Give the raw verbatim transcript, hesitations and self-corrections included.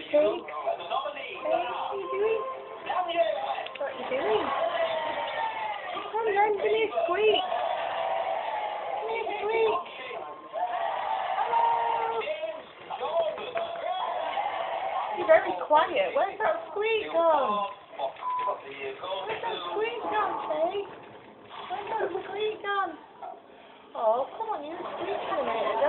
Squeak? Hey, what are you doing? What are you doing? Come on then, give me a squeak. Give me a squeak. You're very quiet. Where's that squeak gone? Where's that squeak gone, Faye? Where's that squeak gone? Oh, come on, you were squeaking a minute ago.